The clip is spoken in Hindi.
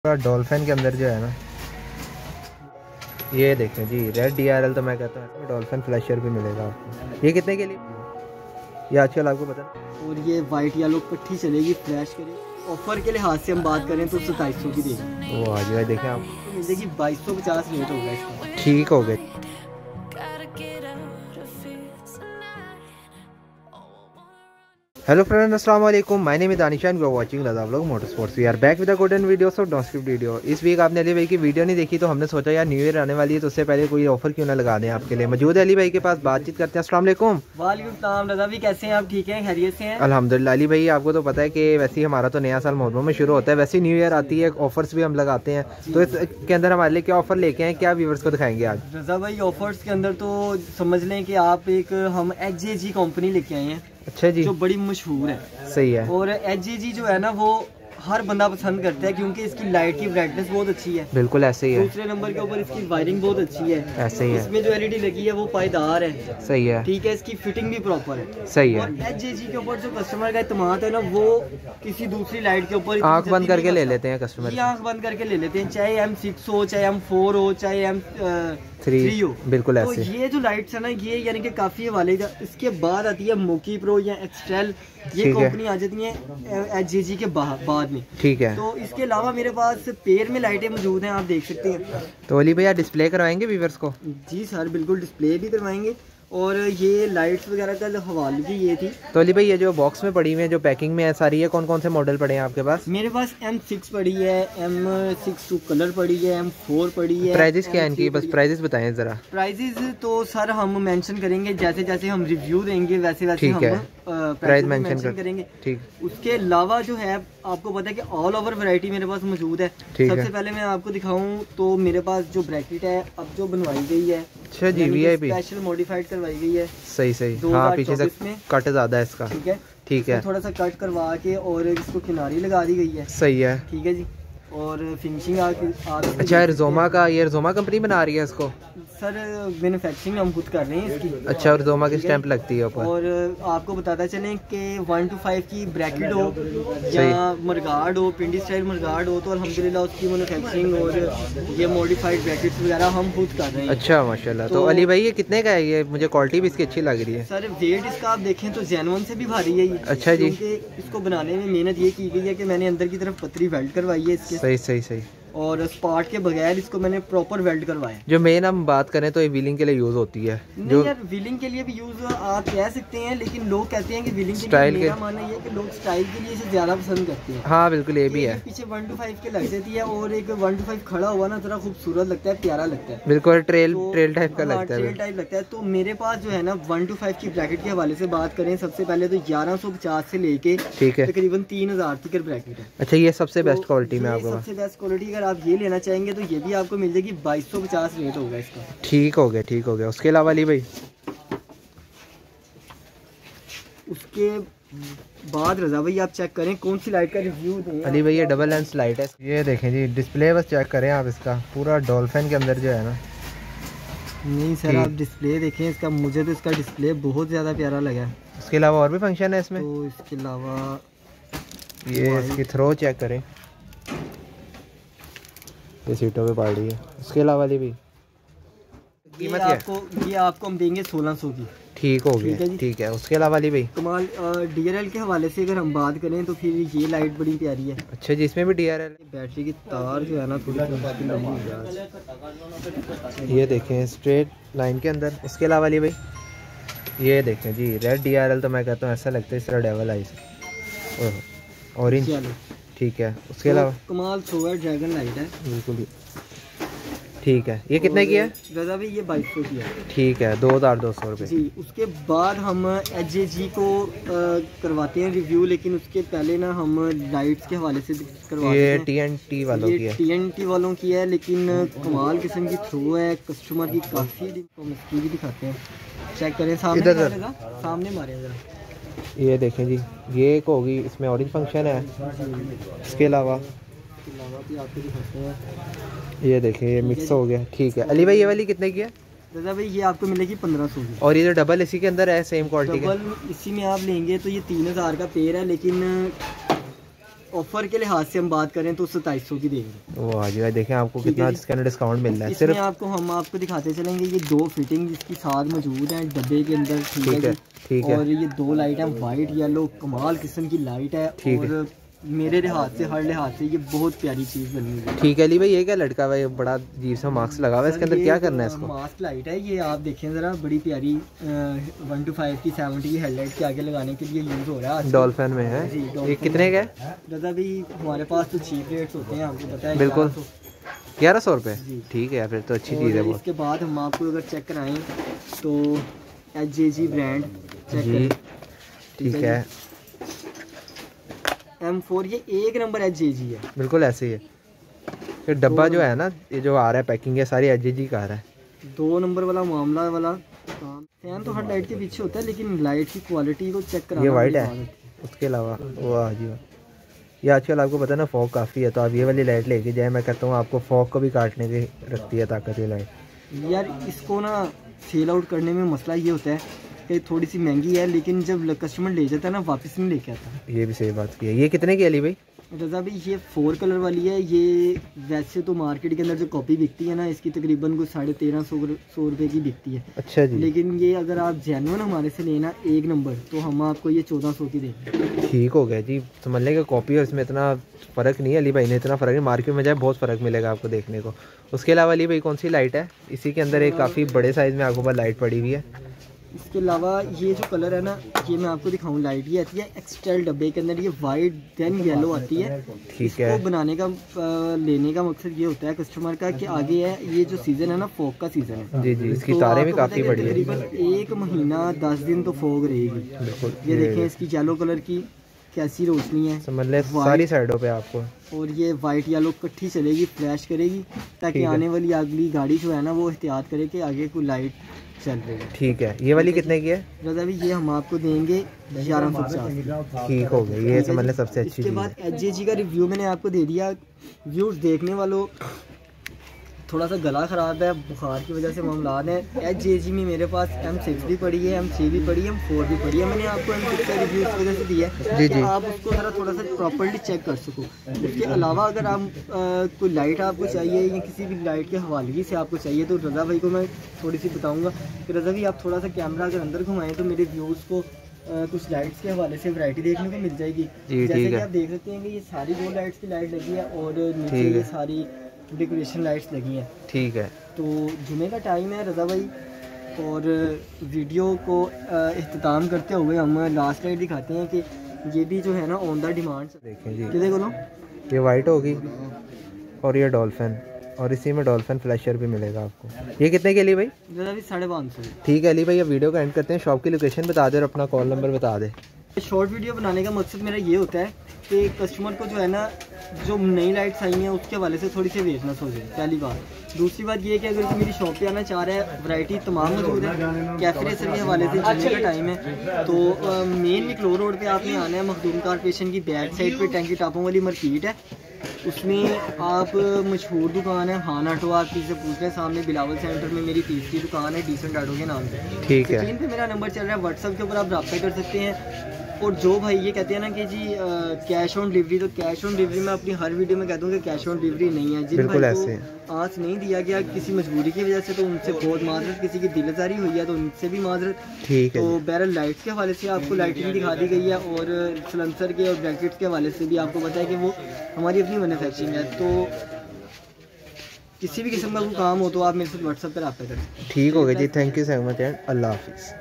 पूरा डॉल्फिन के अंदर जो है ना, ये देखें जी, रेड DRL तो मैं कहता हूँ डॉल्फिन फ्लैशर भी मिलेगा आपको। ये कितने के लिए ये आजकल आपको पता? और ये वाइट येलो पट्टी चलेगी, फ्लैश करेगी। ऑफर के लिहाज से हम बात करें तो 2700 की देगी। वो हाजी भाई देखें आप, तो मिलेगी 2250 रेट होगा इसका। ठीक हो गए। हेलो फ्रेंड्स, अस्सलाम वालेकुम। My name is Danish and you are watching Raza vlog motorsports. We are back with a good and video, so don't skip video. इस वीक आपने अली भाई की वीडियो नहीं देखी तो हमने सोचा यार न्यू ईयर आने वाली है तो उससे पहले कोई ऑफर क्यों ना लगा दें आपके लिए। मौजूद है अली भाई के पास, बातचीत करते हैं। अस्सलाम वालेकुम। वालेकुम सलाम। रज़ा भी कैसे हैं आप? ठीक हैं, खैरियत से हैं? अल्हम्दुलिल्लाह। अली भाई आपको तो पता है कि वैसे ही हमारा तो नया साल मुहर्रम में शुरू होता है, वैसे ही न्यू ईयर आती है, ऑफर्स भी हम लगाते हैं। तो इसके अंदर हमारे लिए क्या ऑफर लेके आए, क्या व्यूअर्स को दिखाएंगे आज? रज़ा भाई ऑफर्स के अंदर तो समझ लें कि आप हम HJG कंपनी लेके आए हैं। अच्छा जी, जो बड़ी मशहूर है। सही है। और HJG जो है ना वो हर बंदा पसंद करता है क्योंकि इसकी लाइट की ब्राइटनेस बहुत अच्छी है। बिल्कुल ऐसे ही है। दूसरे नंबर के ऊपर इसकी वायरिंग बहुत अच्छी है। ऐसे ही है। इसमें जो LED लगी है वो पायदार है। सही है। ठीक है, इसकी फिटिंग भी प्रॉपर है। सही है। और HJG के ऊपर जो कस्टमर का इत्मीनान है ना वो किसी दूसरी लाइट के ऊपर आंख बंद करके ले लेते हैं कस्टमर। आंख बंद करके ले लेते हैं, चाहे M6 हो, चाहे M4 हो, चाहे M3 हो। बिल्कुल तो ऐसे। ये जो लाइट्स है ना ये यानी कि काफी हवाले का। इसके बाद आती है मोकी प्रो या एक्सट्रेल, ये कंपनी आ जाती है HJG के बाद में। ठीक है। तो इसके अलावा मेरे पास पेयर में लाइटें मौजूद हैं, आप देख सकते हैं। तो अली भैया डिस्प्ले करवाएंगे व्यूअर्स को? जी सर, बिल्कुल डिस्प्ले भी करवाएंगे। और ये लाइट्स वगैरह का हवाले की ये थी। तो अली भाई ये जो बॉक्स में पड़ी हुई है, जो पैकिंग में है सारी, है कौन कौन से मॉडल पड़े हैं आपके पास? मेरे पास M6 पड़ी है, M6 टू कलर पड़ी है, M4 पड़ी है। प्राइजेस क्या है इनकी, बस प्राइजेस बताएं जरा। प्राइजेस तो सर हम मेंशन करेंगे, जैसे जैसे हम रिव्यू देंगे वैसे वैसे ठीक हम प्राइस मेंशन करेंगे। ठीक। उसके अलावा जो है आपको पता है कि ऑल ओवर वैरायटी मेरे पास मौजूद है। सबसे पहले मैं आपको दिखाऊं तो मेरे पास जो ब्रैकेट है अब जो बनवाई गई है, अच्छा जी, VIP स्पेशल मॉडिफाइड करवाई गई है। सही सही। हाँ, पीछे से कट ज्यादा है इसका। ठीक है, ठीक है। थोड़ा सा कट करवा के और इसको किनारी लगा दी गई है। सही है। ठीक है जी। और फिनिशिंग अच्छा, रिजोमा का, ये रिजोमा कंपनी बना रही है इसको? सर मैन्युफैक्चरिंग हम खुद कर रहे हैं इसकी। अच्छा, रिजोमा की स्टैंप लगती है ऊपर। और आपको बताता चलें कि 1 to 5 की ब्रैकेट हो या मरगार्ड हो, पिंडी स्टाइल मरगार्ड हो, तो अल्हम्दुलिल्लाह उसकी मैन्युफैक्चरिंग और ये मॉडिफाइड ब्रैकेट्स वगैरह हम खुद कर रहे हैं। अच्छा माशाल्लाह। तो अली भाई ये कितने का है? ये मुझे क्वालिटी भी इसकी अच्छी लग रही है। सर वेट इसका आप देखें तो जेनुइन से भी भारी है ये। अच्छा जी। क्योंकि इसको बनाने में मेहनत ये की गई है कि मैंने अंदर की तरफ पतरी वेल्ड करवाई है इसके। सही सही सही। और स्पार्ट के बगैर इसको मैंने प्रॉपर वेल्ड करवाया। जो मेन हम बात करें तो ये व्हीलिंग के लिए यूज होती है। नहीं यार, व्हीलिंग के लिए भी यूज आप कह सकते हैं, लेकिन लोग कहते हैं कि व्हीलिंग के लिए, मेरा मानना ये है कि लोग स्टाइल के लिए इसे ज्यादा पसंद करते हैं। हाँ बिल्कुल, ये भी है। पीछे 1 to 5 के लग जाती है और एक 1 to 5 खड़ा हुआ ना थोड़ा खूबसूरत लगता है, प्यारा लगता है। बिल्कुल ट्रेल टाइप का लगता है। ट्रेल टाइप लगता है। तो मेरे पास जो है ना 1 to 5 की ब्रैकेट के हवाले से बात करें, सबसे पहले तो 1150 से लेके तकरीबन 3000 तक ब्रैकेट है। अच्छा, ये सबसे बेस्ट क्वालिटी में आपको? सबसे बेस्ट क्वालिटी अगर आप ये लेना चाहेंगे तो ये भी आपको मिल जाएगी, 2250 रेट होगा इसका। ठीक हो गया, ठीक हो गया। उसके अलावा अली भाई, उसके बाद रज़ा भाई आप चेक करें कौन सी लाइट का रिव्यू दें। अली भाई ये डबल लेंस लाइट है, ये देखें जी, डिस्प्ले बस चेक करें आप इसका, पूरा डॉल्फिन के अंदर जो है ना। नहीं सर, आप डिस्प्ले देखें इसका, मुझे तो इसका डिस्प्ले बहुत ज़्यादा प्यारा लगा। उसके अलावा और भी फंक्शन है इसमें? तो इसके अलावा ये इसकी थ्रो चेक करें, ये सीटों पे पड़ रही है। उसके अलावा भी कीमत ये आपको हम देंगे 1600 की। ठीक हो गया, ठीक है। उसके अलावा भाई कमाल DRL के हवाले से अगर हम बात करें तो फिर ये लाइट बड़ी प्यारी है। अच्छा जी, इसमें भी DRL? बैटरी की तार जो है ना थोड़ी ये देखें स्ट्रेट लाइन के अंदर। उसके अलावा भाई ये देखें जी, रेड DRL तो मैं कहता हूँ ऐसा लगता है इस तरह डेवल आइस ऑरेंज। ठीक है। उसके अलावा कमाल थ्रो है, ड्रैगन लाइट है। बिल्कुल ठीक है। ये कितने की है रज़ा भाई? ये 2200 की है। ठीक है, 2200 रुपये जी। उसके बाद हम HJG को करवाते हैं रिव्यू, लेकिन उसके पहले ना हम लाइट्स के हवाले से करवाते हैं। ये TNT वालों की है। TNT वालों की है, लेकिन कमाल किस्म की थ्रो है कस्टमर की काफ़ी। तो भी दिखाते हैं, चेक करें सामने मारे जरा। ये देखें जी, ये एक होगी, इसमें ऑरेंज फंक्शन है। इसके अलावा भी आपको दिखाते हैं, ये देखें ये मिक्स हो गया। ठीक है। अली भाई ये वाली कितने की है? दादा भाई ये आपको मिलेगी 1500 की। और ये जो डबल इसी के अंदर है सेम क्वालिटी का? डबल इसी में आप लेंगे तो ये 3000 का पेयर है, लेकिन ऑफर के लिहाज से हम बात करें तो 2700 की देंगे। वाह जी भाई, देखें आपको कितना इसके अंदर डिस्काउंट मिल रहा है। इसमें हम आपको दिखाते चलेंगे, ये 2 फिटिंग इसकी साथ मौजूद हैं डब्बे के अंदर। ठीक है। और ये 2 लाइट हैं, वाइट येलो, कमाल किस्म की लाइट है। और मेरे लिहाज से, हर लिहाज से ये बहुत प्यारी चीज़ बनी हुई है। ठीक है अली भाई, ये क्या लड़का भाई बड़ा अजीब सा मास्क लगा हुआ है, इसके अंदर क्या करना है इसको? मास्क लाइट है ये, आप देखें ज़रा, बड़ी प्यारी 125 की 70 की हेडलाइट के आगे लगाने के लिए यूज़ हो रहा है। डॉल्फिन में है जी। ये कितने का है दादा भाई? हमारे पास तो चीप रेट्स होते हैं, आपको पता है। बिल्कुल 1100 रुपये। ठीक है यार, फिर तो अच्छी चीज़ है। इसके बाद हम आपको अगर चेक कराएं तो HJG ब्रांड जी। ठीक है, M4 ये 1 नंबर HJG है, बिल्कुल ऐसे ही है। फिर डब्बा जो है ना, ये जो आ रहा है पैकिंग है सारी HJG का आ रहा है। 2 नंबर वाला मामला वाला काम। फैन तो हर लाइट के पीछे होता है, लेकिन लाइट की क्वालिटी को चेक कराना। ये वाइट है, उसके अलावा वाह जी वाह, ये आजकल आपको पता है ना फॉग काफ़ी है, तो आप ये वाली लाइट लेके जाए, मैं कहता हूँ आपको फॉग को भी काटने की रखती है ताकत ये लाइट। यार इसको ना सेल आउट करने में मसला ये होता है कि थोड़ी सी महंगी है, लेकिन जब कस्टमर ले जाता है ना वापस नहीं लेके आता। ये भी सही बात की है। ये कितने की अली भाई? रज़ा भाई ये 4 कलर वाली है। ये वैसे तो मार्केट के अंदर जो कॉपी बिकती है ना, इसकी तकरीबन कुछ 1350 रुपये की बिकती है। अच्छा जी। लेकिन ये अगर आप जेन्युइन हमारे से लेना 1 नंबर, तो हम आपको ये 1400 की देंगे। ठीक हो गया जी, समझ लें कि कॉपी और इसमें इतना फ़र्क नहीं है। अली भाई ने इतना फ़र्क है, मार्केट में जाए बहुत फ़र्क मिलेगा आपको देखने को। उसके अलावा अली भाई कौन सी लाइट है? इसी के अंदर एक काफ़ी बड़े साइज़ में आपको पास लाइट पड़ी हुई है। इसके अलावा ये जो कलर है ना, ये मैं आपको दिखाऊं, लाइट ये आती है एक्सटेल डब्बे के अंदर, ये वाइट देन येलो आती है। ठीक है। इसको बनाने का लेने का मकसद ये होता है कस्टमर का कि आगे है ये जो सीज़न है ना, फॉग का सीज़न है जी जी, इसकी तारें भी काफ़ी बड़ी है। तकरीबन 1 महीना 10 दिन तो फॉग रहेगी। बिल्कुल। ये देखें इसकी येलो कलर की कैसी रोशनी है, समझ ले सारी साइडों पे आपको। और ये वाइट येलो इकट्ठी चलेगी, फ्लैश करेगी, ताकि आने वाली अगली गाड़ी जो है ना वो एहतियात करे कि आगे कोई लाइट चल रही है। ठीक है। ये वाली कितने की है रज़ा भाई? ये हम आपको देंगे 1150। ठीक हो गया, ये समझ लें सबसे अच्छी। इसके बाद HJG का रिव्यू मैंने आपको दे दिया। व्यूज देखने वालों, थोड़ा सा गला ख़राब है, बुखार की वजह से मामला है। HJG में मेरे पास M6 भी पड़ी है, M3 भी पड़ी है, M4 भी पड़ी है। मैंने आपको M6 का रिव्यू इस वजह से दिया है कि आप उसको ज़रा थोड़ा सा प्रॉपर्ली चेक कर सको। उसके अलावा अगर आप कोई लाइट आपको चाहिए या किसी भी लाइट के हवाले से आपको चाहिए, तो रज़ा भाई को मैं थोड़ी सी बताऊँगा कि रज़ा भाई आप थोड़ा सा कैमरा अगर अंदर घुमाएँ तो मेरे व्यूज़ को कुछ लाइट्स के हवाले से वैरायटी देखने को मिल जाएगी। जैसे कि आप देख सकते हैं कि ये सारी 2 लाइट्स की लाइट लगी है और नीचे ये सारी डेकोरेशन लाइट्स लगी हैं। ठीक है। तो जुमे का टाइम है रज़ा भाई, और वीडियो को इख्तिताम करते हुए हम लास्ट लाइट दिखाते हैं कि ये भी जो है ना ऑन द डिमांड। देखें जी, कितने को? ये वाइट होगी और ये डॉल्फिन, और इसी में डॉल्फिन फ्लैशर भी मिलेगा आपको। ये कितने के लिए भाई? रज़ा भाई 550। ठीक है अली भाई, अब वीडियो का एंड करते हैं। शॉप की लोकेशन बता दे और अपना कॉल नंबर बता दे। शॉर्ट वीडियो बनाने का मकसद मेरा ये होता है कि कस्टमर को जो है ना, जो नई लाइट्स आई हैं उसके हवाले से थोड़ी सी अवेयरनेस हो जाए, पहली बात। दूसरी बात ये है कि अगर कोई मेरी शॉप पे आना चाह रहा है, वैरायटी तमाम मौजूद है। कैफे रेसर के हवाले से जुम्मे का टाइम है, तो मेन निकलोर रोड पे आपने आना है। मखदूम कारपोरेशन की बैक साइड पे टैंकी टापों वाली मार्केट है, उसमें आप मशहूर दुकान है हान ऑटो, आप किसी से पूछ लें, सामने बिलावल सेंटर में मेरी तीसरी दुकान है डिसेंट ऑटो के नाम से। ठीक है। स्क्रीन पे मेरा नंबर चल रहा है, व्हाट्सएप के ऊपर आप रब्ता कर सकते हैं। और जो भाई ये कहते हैं ना कि जी कैश ऑन डिलीवरी, तो कैश ऑन डिलीवरी मैं अपनी हर वीडियो में कहता हूँ कि कैश ऑन डिलीवरी नहीं है। जिन भाई को आज नहीं दिया गया किसी मजबूरी की वजह से, तो उनसे बहुत माजरत। किसी की दिलजारी हुई है तो उनसे भी माजरत। ठीक है। तो बहरहाल लाइट्स के हवाले से आपको लाइटिंग दिखा दी गई है, और सलेंसर के और ब्रैकेट्स के हवाले से भी आपको पता है कि वो हमारी अपनी मैन्युफैक्चरिंग है। तो किसी भी किस्म का कोई काम हो तो आप मेरे साथ व्हाट्सएप पर रब्ता करें। ठीक हो गया जी, thank you so much and अल्लाह हाफिज़।